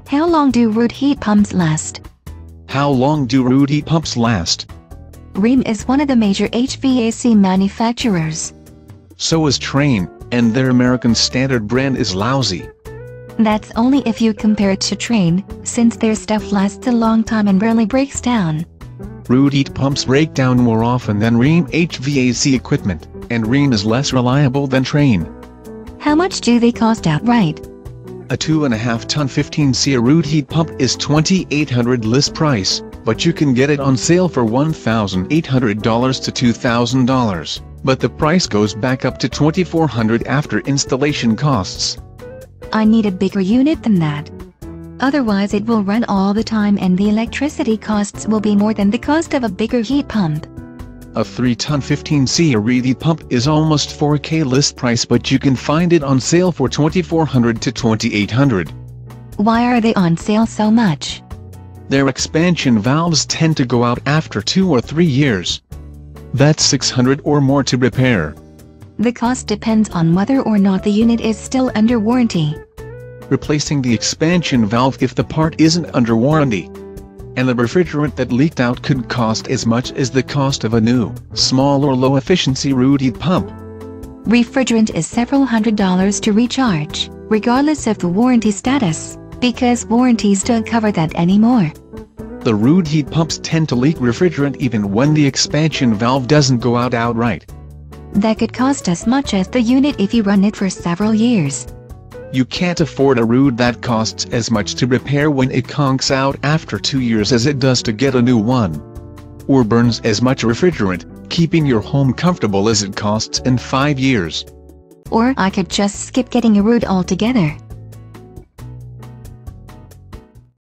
How long do Ruud heat pumps last? How long do Ruud heat pumps last? Rheem is one of the major HVAC manufacturers. So is Trane, and their American standard brand is lousy. That's only if you compare it to Trane, since their stuff lasts a long time and rarely breaks down. Ruud heat pumps break down more often than Rheem HVAC equipment, and Rheem is less reliable than Trane. How much do they cost outright? A 2.5-ton 15 SEER Ruud heat pump is $2,800 list price, but you can get it on sale for $1,800 to $2,000, but the price goes back up to $2,400 after installation costs. I need a bigger unit than that. Otherwise it will run all the time and the electricity costs will be more than the cost of a bigger heat pump. A 3-ton 15 SEER Reed heat pump is almost $4,000 list price, but you can find it on sale for $2,400 to $2,800. Why are they on sale so much? Their expansion valves tend to go out after 2 or 3 years. That's $600 or more to repair. The cost depends on whether or not the unit is still under warranty. Replacing the expansion valve if the part isn't under warranty. And the refrigerant that leaked out could cost as much as the cost of a new, small or low-efficiency Ruud heat pump. Refrigerant is several $100s to recharge, regardless of the warranty status, because warranties don't cover that anymore. The Ruud heat pumps tend to leak refrigerant even when the expansion valve doesn't go out outright. That could cost as much as the unit if you run it for several years. You can't afford a Ruud that costs as much to repair when it conks out after 2 years as it does to get a new one. Or burns as much refrigerant, keeping your home comfortable as it costs in 5 years. Or I could just skip getting a Ruud altogether.